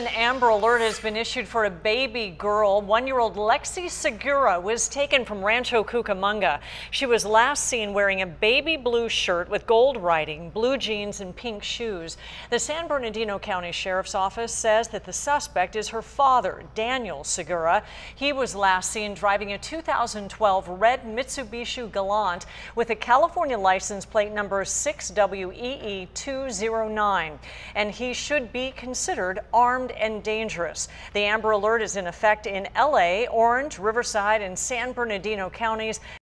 An Amber Alert has been issued for a baby girl. 1-year-old Lexi Segura was taken from Rancho Cucamonga. She was last seen wearing a baby blue shirt with gold writing, blue jeans, and pink shoes. The San Bernardino County Sheriff's Office says that the suspect is her father, Daniel Segura. He was last seen driving a 2012 red Mitsubishi Galant with a California license plate number 6WEE209, and he should be considered armed and dangerous. The Amber Alert is in effect in LA, Orange, Riverside, and San Bernardino counties.